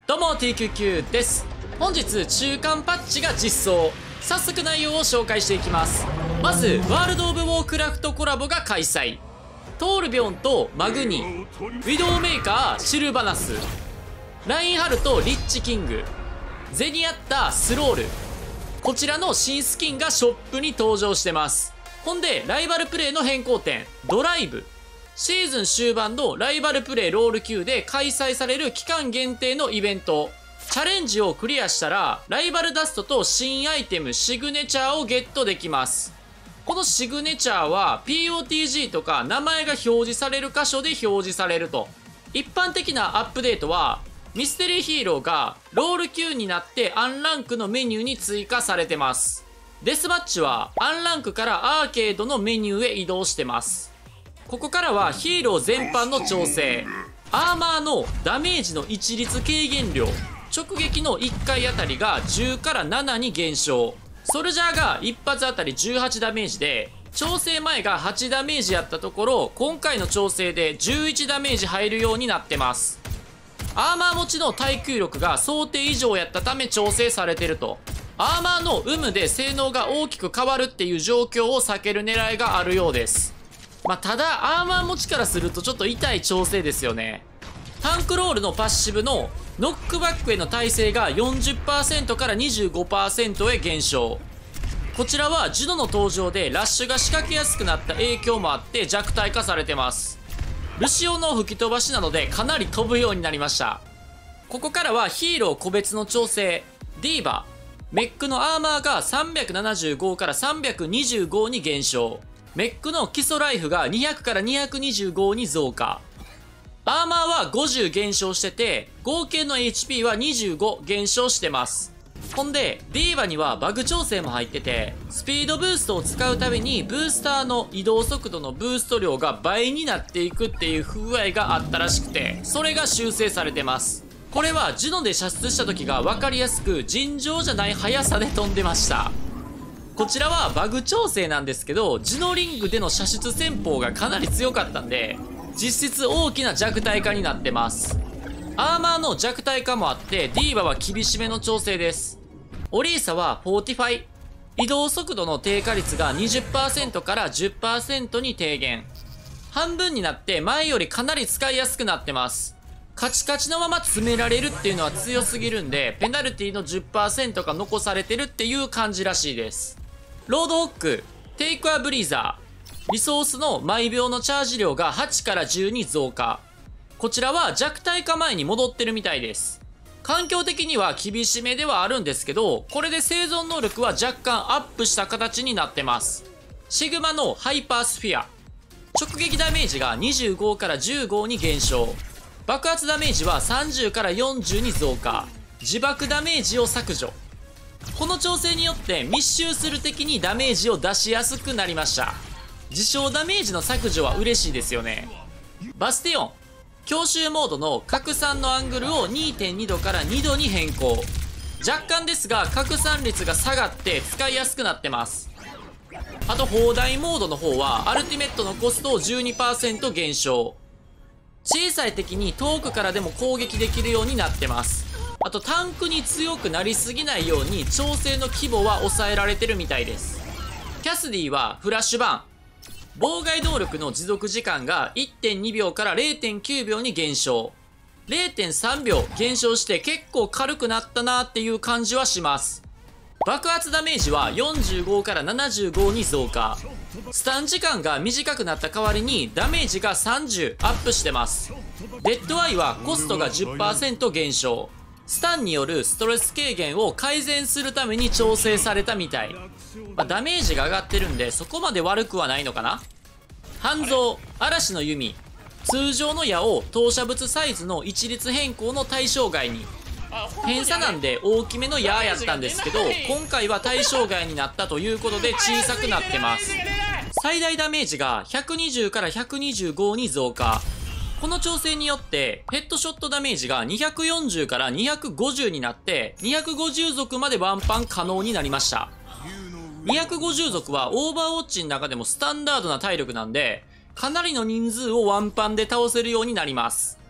どうも TQQ です。本日中間パッチが実装。早速内容を紹介していきます。まずワールド・オブ・ウォークラフトコラボが開催。トールビョンとマグニ、ウィドウメーカーシルバナス、ラインハルトリッチキング、ゼニアッタスロール、こちらの新スキンがショップに登場してます。ほんでライバルプレイの変更点、ドライブ、シーズン終盤のライバルプレイロール Q で開催される期間限定のイベント。チャレンジをクリアしたら、ライバルダストと新アイテムシグネチャーをゲットできます。このシグネチャーは POTG とか名前が表示される箇所で表示されると。一般的なアップデートは、ミステリーヒーローがロール Q になってアンランクのメニューに追加されてます。デスマッチはアンランクからアーケードのメニューへ移動してます。ここからはヒーロー全般の調整。アーマーのダメージの一律軽減量。直撃の1回あたりが10から7に減少。ソルジャーが一発あたり18ダメージで、調整前が8ダメージやったところ、今回の調整で11ダメージ入るようになってます。アーマー持ちの耐久力が想定以上やったため調整されてると。アーマーの有無で性能が大きく変わるっていう状況を避ける狙いがあるようです。ただアーマー持ちからするとちょっと痛い調整ですよね。タンクロールのパッシブのノックバックへの耐性が 40% から 25% へ減少。こちらはジュノの登場でラッシュが仕掛けやすくなった影響もあって弱体化されてます。ルシオの吹き飛ばしなのでかなり飛ぶようになりました。ここからはヒーロー個別の調整。ディーバ、メックのアーマーが375から325に減少。メックの基礎ライフが200から225に増加。アーマーは50減少してて、合計の HP は25減少してます。ほんで、ディーバにはバグ調整も入ってて、スピードブーストを使うたびにブースターの移動速度のブースト量が倍になっていくっていう不具合があったらしくて、それが修正されてます。これはジュノで射出した時が分かりやすく、尋常じゃない速さで飛んでました。こちらはバグ調整なんですけど、ジュノリングでの射出戦法がかなり強かったんで、実質大きな弱体化になってます。アーマーの弱体化もあって、ディーバは厳しめの調整です。オリーサはフォーティファイ。移動速度の低下率が 20% から 10% に低減。半分になって前よりかなり使いやすくなってます。カチカチのまま詰められるっていうのは強すぎるんで、ペナルティの 10% が残されてるっていう感じらしいです。ロードホック、テイクアブリーザー。リソースの毎秒のチャージ量が8から10に増加。こちらは弱体化前に戻ってるみたいです。環境的には厳しめではあるんですけど、これで生存能力は若干アップした形になってます。シグマのハイパースフィア。直撃ダメージが25から15に減少。爆発ダメージは30から40に増加。自爆ダメージを削除。この調整によって密集する敵にダメージを出しやすくなりました。自傷ダメージの削除は嬉しいですよね。バスティオン。強襲モードの拡散のアングルを 2.2 度から2度に変更。若干ですが拡散率が下がって使いやすくなってます。あと砲台モードの方はアルティメットのコストを 12% 減少。小さい敵に遠くからでも攻撃できるようになってます。あとタンクに強くなりすぎないように調整の規模は抑えられてるみたいです。キャスディはフラッシュバーン。妨害能力の持続時間が 1.2 秒から 0.9 秒に減少。0.3 秒減少して結構軽くなったなーっていう感じはします。爆発ダメージは45から75に増加。スタン時間が短くなった代わりにダメージが30アップしてます。デッドアイはコストが 10% 減少。スタンによるストレス軽減を改善するために調整されたみたい。ダメージが上がってるんでそこまで悪くはないのかな。半蔵、嵐の弓。通常の矢を投射物サイズの一律変更の対象外に。偏差なんで大きめの矢やったんですけど、今回は対象外になったということで小さくなってます。最大ダメージが120から125に増加。この調整によってヘッドショットダメージが240から250になって250族までワンパン可能になりました。250族はオーバーウォッチの中でもスタンダードな体力なんで、かなりの人数をワンパンで倒せるようになります。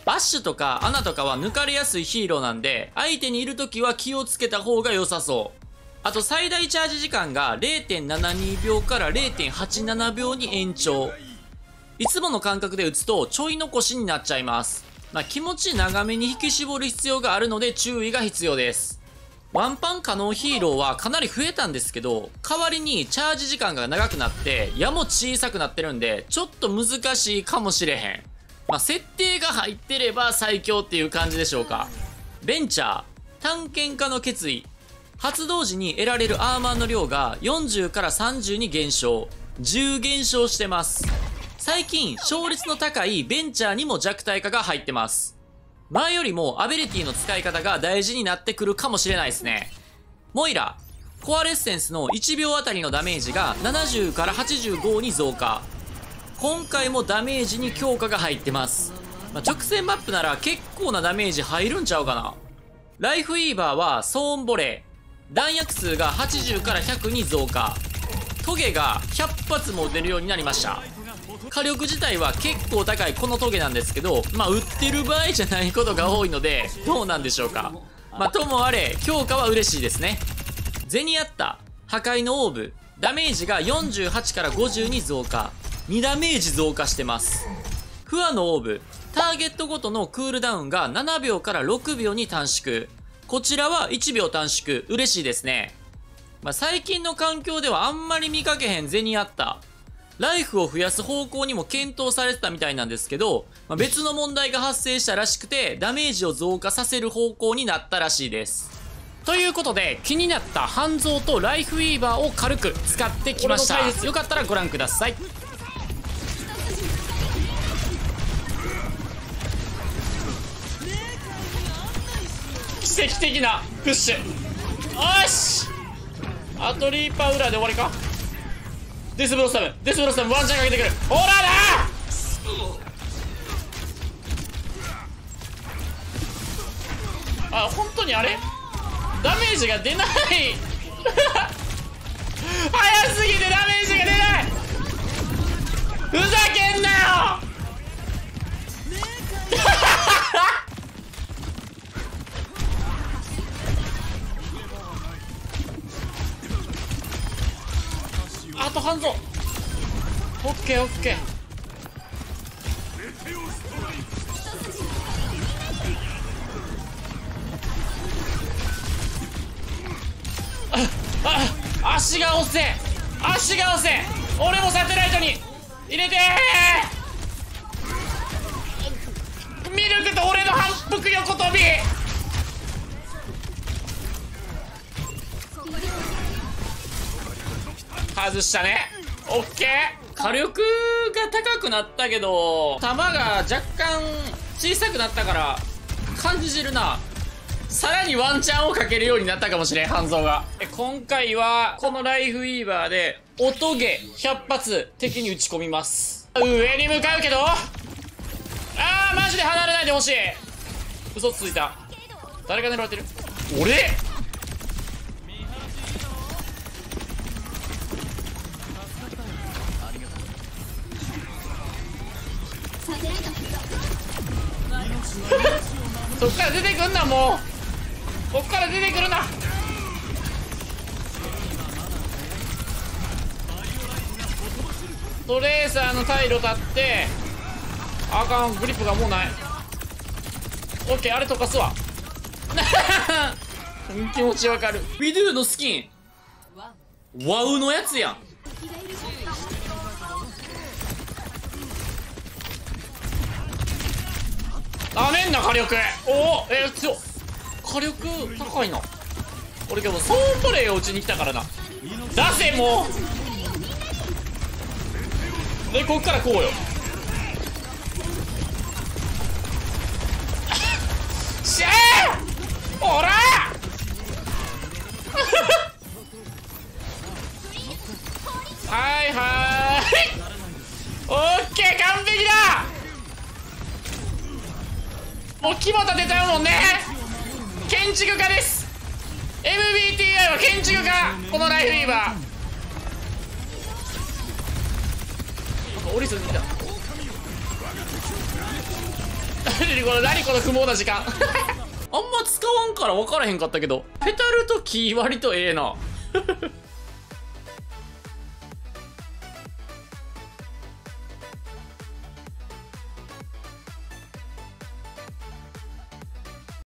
バッシュとかアナとかは抜かれやすいヒーローなんで、相手にいる時は気をつけた方が良さそう。あと最大チャージ時間が 0.72 秒から 0.87 秒に延長。いつもの感覚で打つとちょい残しになっちゃいます。気持ち長めに引き絞る必要があるので注意が必要です。ワンパン可能ヒーローはかなり増えたんですけど、代わりにチャージ時間が長くなって矢も小さくなってるんで、ちょっと難しいかもしれへん。設定が入ってれば最強っていう感じでしょうか。ベンチャー探検家の決意。発動時に得られるアーマーの量が40から30に減少、10減少してます。最近勝率の高いベンチャーにも弱体化が入ってます。前よりもアビリティの使い方が大事になってくるかもしれないですね。モイラコアレッセンスの1秒あたりのダメージが70から85に増加。今回もダメージに強化が入ってます。直線マップなら結構なダメージ入るんちゃうかな。ライフウィーバーはソーンボレー、弾薬数が80から100に増加。トゲが100発も出るようになりました。火力自体は結構高いこのトゲなんですけど、撃ってる場合じゃないことが多いのでどうなんでしょうか。ともあれ強化は嬉しいですね。ゼニアッタ破壊のオーブ、ダメージが48から50に増加、2ダメージ増加してます。フアのオーブ、ターゲットごとのクールダウンが7秒から6秒に短縮。こちらは1秒短縮、嬉しいですね。最近の環境ではあんまり見かけへんゼニアッタ。ライフを増やす方向にも検討されてたみたいなんですけど、別の問題が発生したらしくてダメージを増加させる方向になったらしいです。ということで気になった半蔵とライフウィーバーを軽く使ってきました。よかったらご覧ください。奇跡的なプッシュ。よし、あとリーパー裏で終わりか。デスブロッサムワンチャンかけてくる。ほらな。本当にあれダメージが出ない早すぎてダメージが出ない。ふざけんなよあと半蔵。オッケーオッケー。足が遅え、足が遅え。俺もサテライトに入れてミルクと俺の反復横跳び。外したね。オッケー。火力が高くなったけど弾が若干小さくなったから感じるな。さらにワンチャンをかけるようになったかもしれん、半蔵が。今回はこのライフウィーバーでおとげ100発敵に打ち込みます。上に向かうけどマジで離れないでほしい。嘘ついた。誰が狙われてる。俺そっから出てくんな。もうこっから出てくるな。トレーサーの退路立ってあかん。グリップがもうない。オッケー、あれ溶かすわ気持ちわかる。ウィドゥのスキンワウのやつやん。なめんな火力。強っ。火力高いな。俺けどソーンボレーを打ちに来たからな。出せもう。でこっからこうよしゃーほらはいはいオッケー、完璧だ。もう肝立てちゃうもんね。建築家です。 MBTI は建築家。このライフウィーバーなんか降りすぎた。 何この不毛な時間あんま使わんから分からへんかったけど、ペタルとキー割とええな